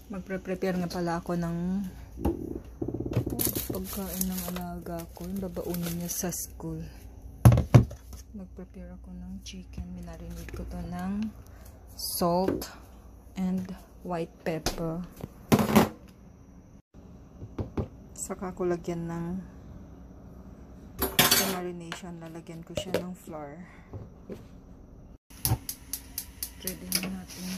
Magpre-prepare nga pala ako ng pagkain ng alaga ko. Yung babaunin niya sa school. Magprepare ako ng chicken. Minarinate ko to ng salt and white pepper. Saka ko lagyan ng sa marination. Lalagyan ko siya ng flour. Ready na natin.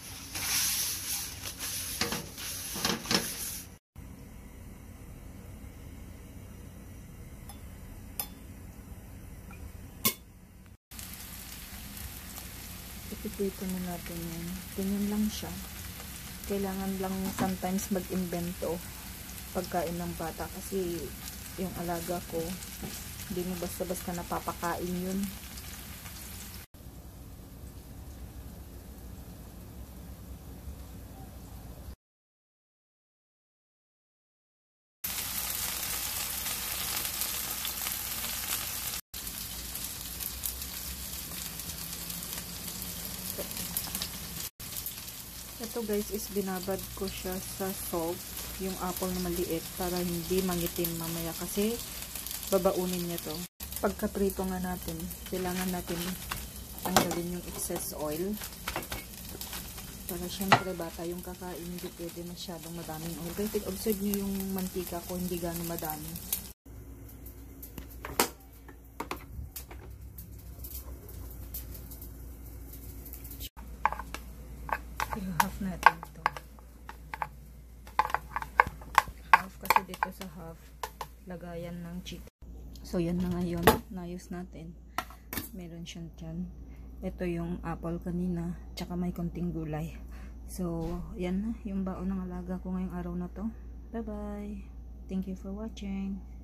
Ipiprito na natin yan. Ganyan lang siya. Kailangan lang sometimes mag-invento pagkain ng bata kasi yung alaga ko hindi mo basta-basta napapakain yun. Ito guys is binabad ko siya sa salt, yung apple na maliit para hindi mangitim mamaya kasi babaunin niya to. Pagkaprito nga natin, kailangan natin tanggalin yung excess oil. Para syempre bata yung kakain, hindi pwede masyadong madaming oil. Pero observe nyo yung mantika ko, hindi gano'ng madami. I-half natin ito. Half kasi dito sa half, lagayan ng chicken. So yan na ngayon, naayos natin. Meron siyang tiyan. Ito yung apple kanina, tsaka may konting gulay. So yan na, yung baon ng alaga ko ngayong araw na to. Bye bye! Thank you for watching.